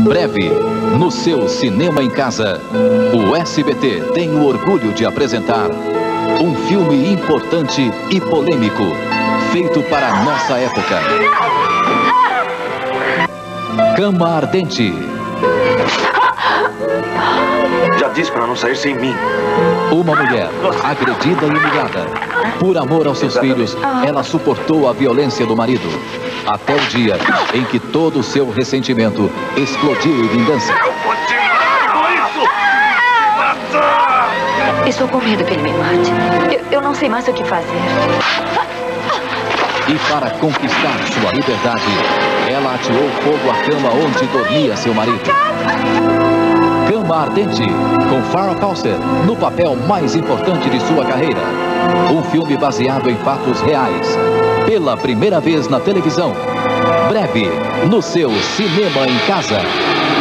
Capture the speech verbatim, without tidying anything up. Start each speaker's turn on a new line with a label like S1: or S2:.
S1: Breve, no seu Cinema em Casa, o S B T tem o orgulho de apresentar um filme importante e polêmico, feito para a nossa época. Cama Ardente.
S2: Já disse para não sair sem mim.
S1: Uma mulher agredida e humilhada. Por amor aos seus filhos, ela suportou a violência do marido. Até o dia em que todo o seu ressentimento explodiu em vingança.
S2: Eu vou te matar com isso! Matar!
S3: Estou com medo que ele me mate. Eu, eu não sei mais o que fazer.
S1: E para conquistar sua liberdade, ela atirou fogo à cama onde dormia seu marido. Cama Ardente, com Farrah Fawcett no papel mais importante de sua carreira. Um filme baseado em fatos reais. Pela primeira vez na televisão. Breve, no seu Cinema em Casa.